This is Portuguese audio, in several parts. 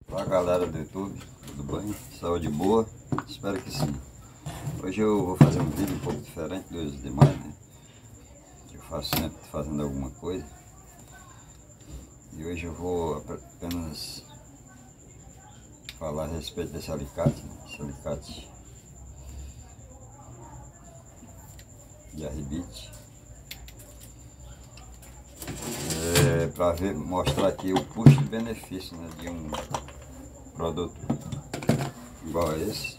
Olá galera do YouTube, tudo bem? Saúde boa? Espero que sim. Hoje eu vou fazer um vídeo um pouco diferente dos demais, né? Eu faço sempre fazendo alguma coisa. E hoje eu vou apenas falar a respeito desse alicate, né? Esse alicate de arribite. Para mostrar aqui o custo-benefício, né, de um produto igual a esse.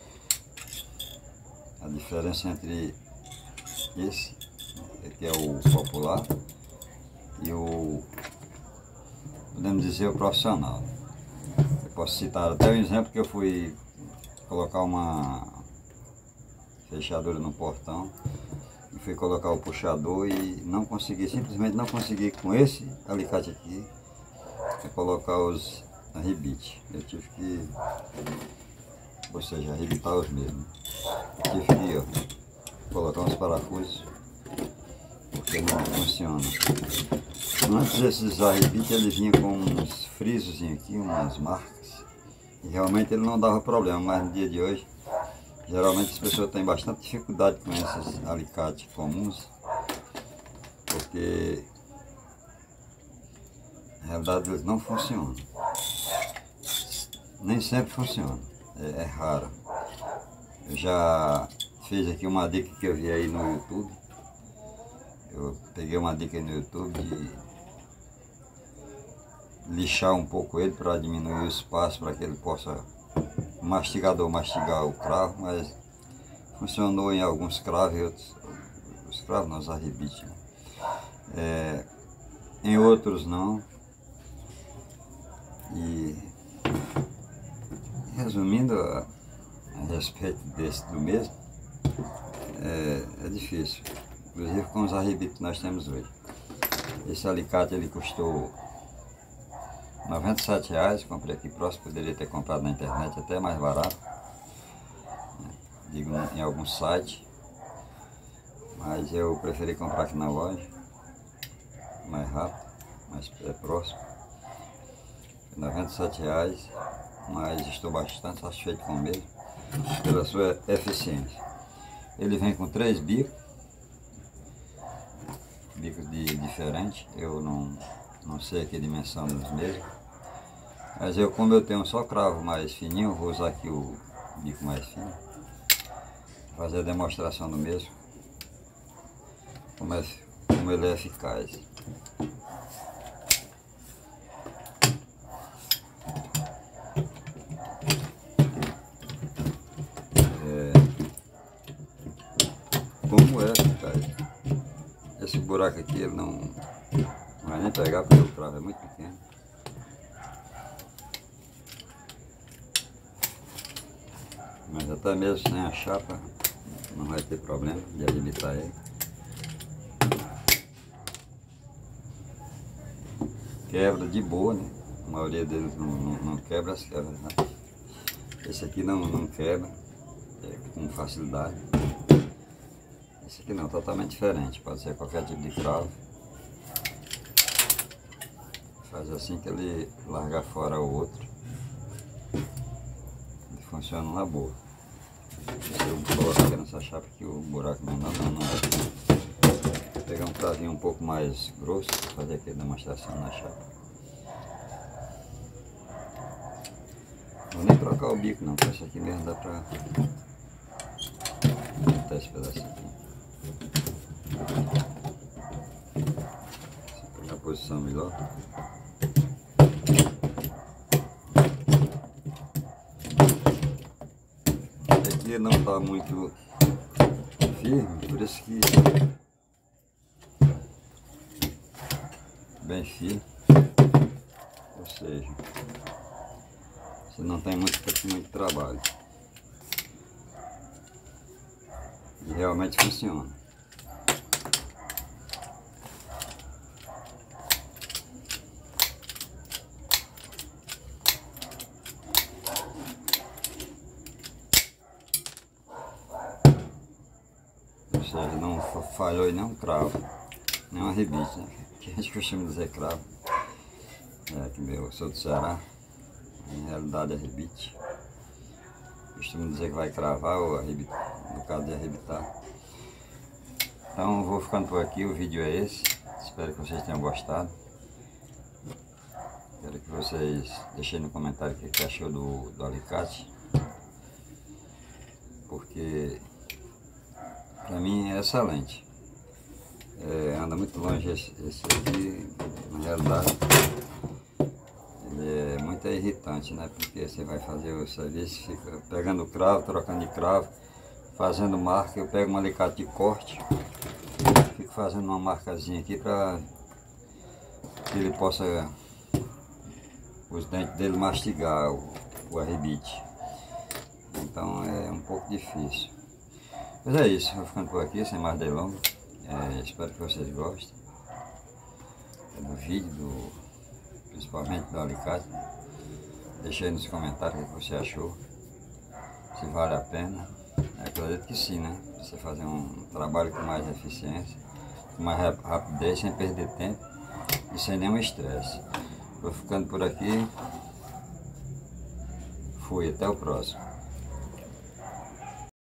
A diferença entre esse, que é o popular, e o, podemos dizer, o profissional. Eu posso citar até um exemplo que eu fui colocar uma fechadura no portão e fui colocar o puxador e não consegui, simplesmente não consegui com esse alicate aqui colocar os arribites. Eu tive que, ou seja, arrebitar os mesmos. Eu tive que, ó, colocar uns parafusos porque não funciona. Antes esses arribites ele vinha com uns frisos aqui, umas marcas, e realmente ele não dava problema, mas no dia de hoje geralmente as pessoas têm bastante dificuldade com esses alicates comuns, porque na realidade eles não funcionam. Nem sempre funciona, é raro. Eu já fiz aqui uma dica que eu vi aí no YouTube. Eu peguei uma dica no YouTube de lixar um pouco ele para diminuir o espaço, para que ele possa mastigar o cravo, mas funcionou em alguns cravos e outros, os cravos não, os arribites, em outros não. E resumindo a respeito do mesmo, é difícil, inclusive com os arribites que nós temos hoje. Esse alicate ele custou R$97, comprei aqui próximo, poderia ter comprado na internet até mais barato, digo em algum site, mas eu preferi comprar aqui na loja, mais rápido, mais próximo. R$97, mas estou bastante satisfeito com o mesmo, pela sua eficiência. Ele vem com 3 bicos diferentes, eu não sei aqui a dimensão dos mesmos, mas como eu tenho só cravo mais fininho, eu vou usar aqui o bico mais fino, fazer a demonstração do mesmo, como ele é eficaz. Como é eficaz? Esse buraco aqui ele não vai nem pegar porque o cravo é muito pequeno. Mas até mesmo sem a chapa não vai ter problema de habilitar ele. Quebra de boa, né? A maioria deles não quebra as quebras, né? Esse aqui não quebra com facilidade. Esse aqui não, totalmente diferente, pode ser qualquer tipo de cravo. Faz assim que ele larga fora o outro. Ele funciona na boa. Se eu colocar aqui nessa chapa aqui, o buraco não é. Vou pegar um cravinho um pouco mais grosso para fazer aqui a demonstração na chapa. Não vou nem trocar o bico não, porque esse aqui mesmo dá para cortar esse pedacinho aqui. Vou pegar a posição melhor. Aqui não está muito firme, por isso que bem firme, ou seja, você não tem muito trabalho e realmente funciona. Ou seja, não falhou e não cravo, nem um arribite, né? Que a gente costuma dizer cravo. Que eu sou do Ceará, realidade arrebite. Costumo dizer que vai cravar ou arrebitar, no caso de arrebitar. Então vou ficando por aqui, o vídeo é esse. Espero que vocês tenham gostado. Quero que vocês deixem no comentário o que achou do alicate. Porque para mim é excelente. Anda muito longe esse aqui, na realidade. Ele é muito irritante, né? Porque você vai fazer o serviço, fica pegando cravo, trocando de cravo, fazendo marca. Eu pego um alicate de corte, fico fazendo uma marcazinha aqui para que ele possa, os dentes dele mastigar o arrebite. Então é um pouco difícil. Mas é isso, vou ficando por aqui, sem mais delongas. Espero que vocês gostem do vídeo, principalmente do alicate. Deixe aí nos comentários o que você achou, se vale a pena. Eu acredito que sim, né? Você fazer um trabalho com mais eficiência, com mais rapidez, sem perder tempo e sem nenhum estresse. Vou ficando por aqui. Fui, até o próximo.